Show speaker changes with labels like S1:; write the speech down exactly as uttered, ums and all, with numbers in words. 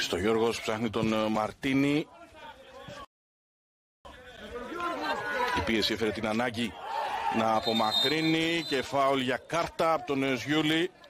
S1: Χριστογιώργος ψάχνει τον Μαρτίνη. Η πίεση έφερε την ανάγκη να απομακρύνει και φάουλ για κάρτα από τον Σιούλη.